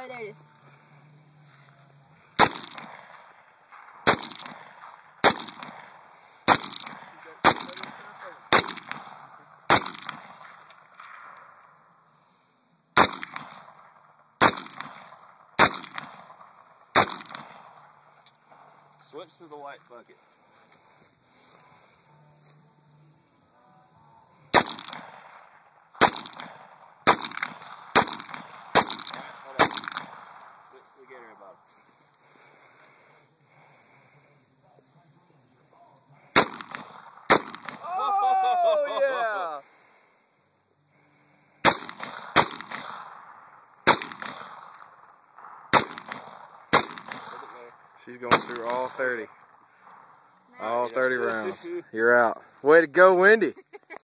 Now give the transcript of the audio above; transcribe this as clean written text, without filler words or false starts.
Oh, there it is. Switch to the white bucket. Hold on. Switch to the Gatorade bottle. Oh, yeah! She's going through all 30. All 30 rounds. You're out. Way to go, Wendy.